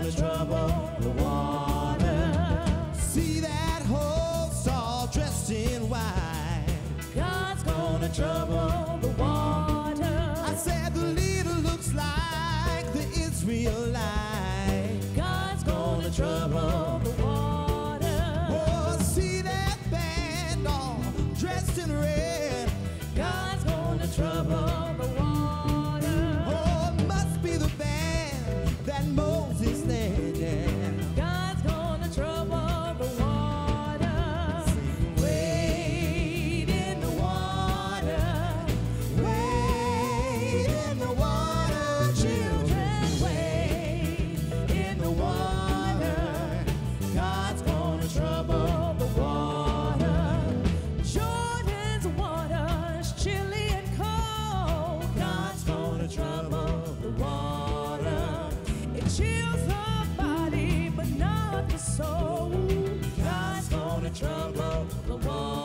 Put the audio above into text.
gonna trouble the water. See that horse all dressed in white. God's gonna trouble the water. I said the leader looks like the Israelite. God's gonna trouble the water. Oh, see that band all dressed in red. God's gonna trouble the water. Oh, must be the band that Moses led. Yeah. God's gonna trouble the water. Wade in the water, wade in the water, children, wade in the water. God's gonna trouble the water. Jordan's water is chilly and cold. God's gonna trouble the water. It chills the body, but not the soul. God's gonna trouble the water.